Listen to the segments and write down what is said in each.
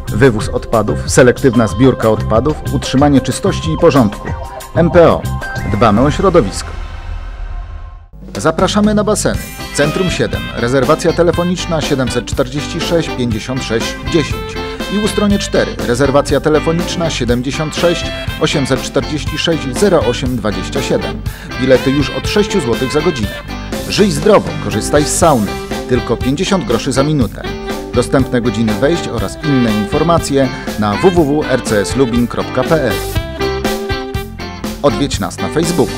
Wywóz odpadów, selektywna zbiórka odpadów, utrzymanie czystości i porządku. MPO. Dbamy o środowisko. Zapraszamy na baseny. Centrum 7. Rezerwacja telefoniczna 746 56 10. I Ustronie 4. Rezerwacja telefoniczna 76 846 08 27. Bilety już od 6 zł za godzinę. Żyj zdrowo, korzystaj z sauny. Tylko 50 groszy za minutę. Dostępne godziny wejść oraz inne informacje na www.rcslubin.pl. Odwiedź nas na Facebooku.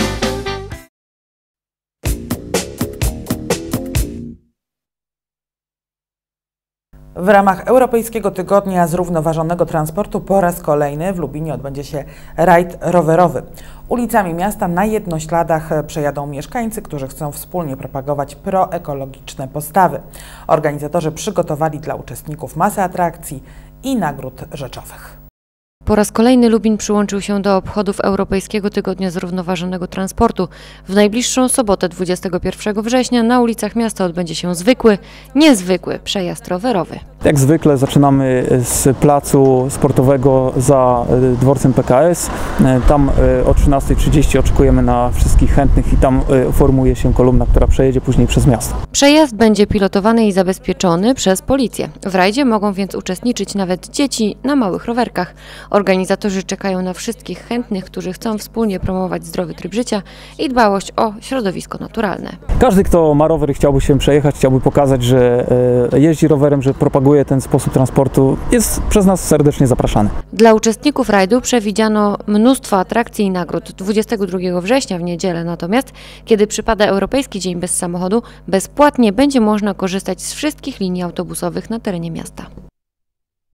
W ramach Europejskiego Tygodnia Zrównoważonego Transportu po raz kolejny w Lubinie odbędzie się rajd rowerowy. Ulicami miasta na jednośladach przejadą mieszkańcy, którzy chcą wspólnie propagować proekologiczne postawy. Organizatorzy przygotowali dla uczestników masę atrakcji i nagród rzeczowych. Po raz kolejny Lubin przyłączył się do obchodów Europejskiego Tygodnia Zrównoważonego Transportu. W najbliższą sobotę 21 września na ulicach miasta odbędzie się zwykły, niezwykły przejazd rowerowy. Jak zwykle zaczynamy z placu sportowego za dworcem PKS. Tam o 13:30 oczekujemy na wszystkich chętnych i tam formuje się kolumna, która przejedzie później przez miasto. Przejazd będzie pilotowany i zabezpieczony przez policję. W rajdzie mogą więc uczestniczyć nawet dzieci na małych rowerkach. Organizatorzy czekają na wszystkich chętnych, którzy chcą wspólnie promować zdrowy tryb życia i dbałość o środowisko naturalne. Każdy, kto ma rower i chciałby się przejechać, chciałby pokazać, że jeździ rowerem, że propaguje ten sposób transportu, jest przez nas serdecznie zapraszany. Dla uczestników rajdu przewidziano mnóstwo atrakcji i nagród. 22 września w niedzielę natomiast, kiedy przypada Europejski Dzień Bez Samochodu, bezpłatnie będzie można korzystać z wszystkich linii autobusowych na terenie miasta.